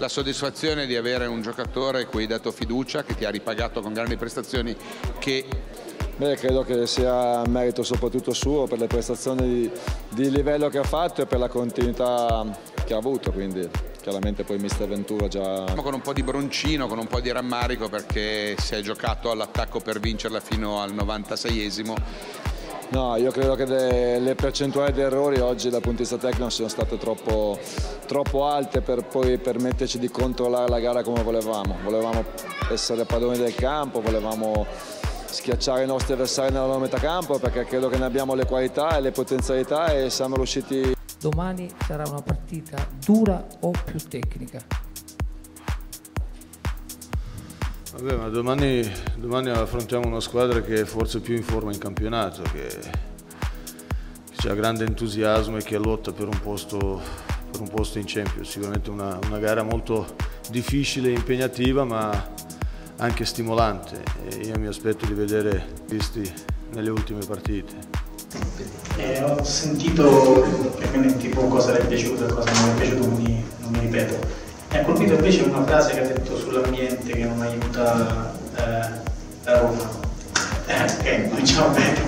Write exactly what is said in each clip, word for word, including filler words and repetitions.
la soddisfazione di avere un giocatore a cui hai dato fiducia, che ti ha ripagato con grandi prestazioni, che... Beh, credo che sia merito soprattutto suo per le prestazioni di, di livello che ha fatto e per la continuità che ha avuto, quindi chiaramente poi mister Ventura già... Con un po' di broncino, con un po' di rammarico, perché si è giocato all'attacco per vincerla fino al novantaseiesimo. No, io credo che le, le percentuali di errori oggi dal punto di vista tecnico siano state troppo, troppo alte per poi permetterci di controllare la gara come volevamo. Volevamo essere padroni del campo, volevamo schiacciare i nostri avversari nella loro metà campo, perché credo che ne abbiamo le qualità e le potenzialità e siamo riusciti. Domani sarà una partita dura o più tecnica? Vabbè, ma domani, domani affrontiamo una squadra che è forse più in forma in campionato, che, che ha grande entusiasmo e che lotta per un posto, per un posto in Champions. Sicuramente una, una gara molto difficile e impegnativa, ma anche stimolante. E io mi aspetto di vedere visti nelle ultime partite. Eh, ho sentito praticamente tipo cosa le è piaciuto e cosa non le è piaciuto, quindi non mi ripeto. Mi ha colpito invece una frase che ha detto sull'ambiente che non aiuta eh, la Roma. Eh, ok, cominciamo bene.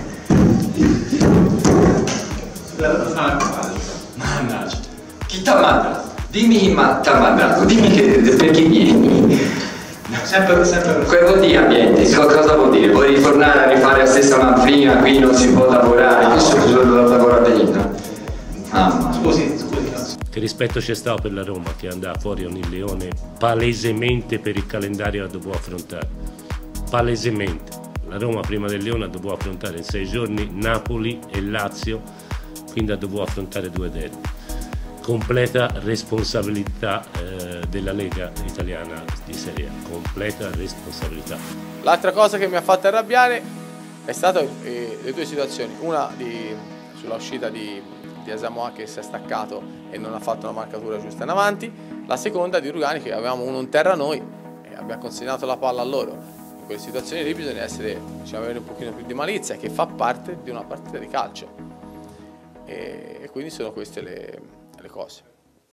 Mannaggia. Chi ti ha mandato? Dimmi chi ti ha mandato, dimmi che, per chi vieni. Sempre, sempre. Che vuol dire ambiente? Cosa vuol dire? Vuoi ritornare a rifare la stessa manfrina, qui non si può lavorare, qui sono solo da lavorare dentro. Ah, scusi, scusi. Che rispetto c'è stato per la Roma che andava fuori ogni leone palesemente per il calendario che dovevo affrontare. Palesemente. La Roma prima del Lione dovevo affrontare in sei giorni Napoli e Lazio, quindi dovevo affrontare due derby. Completa responsabilità eh, della Lega italiana di Serie A, completa responsabilità. L'altra cosa che mi ha fatto arrabbiare è stata eh, le due situazioni, una di, sulla uscita di, di Asamoah che si è staccato e non ha fatto una marcatura giusta in avanti, la seconda di Rugani che avevamo uno in terra noi e abbiamo consegnato la palla a loro. In quelle situazioni lì bisogna essere, diciamo, avere un pochino più di malizia, che fa parte di una partita di calcio e, e quindi sono queste le le cose.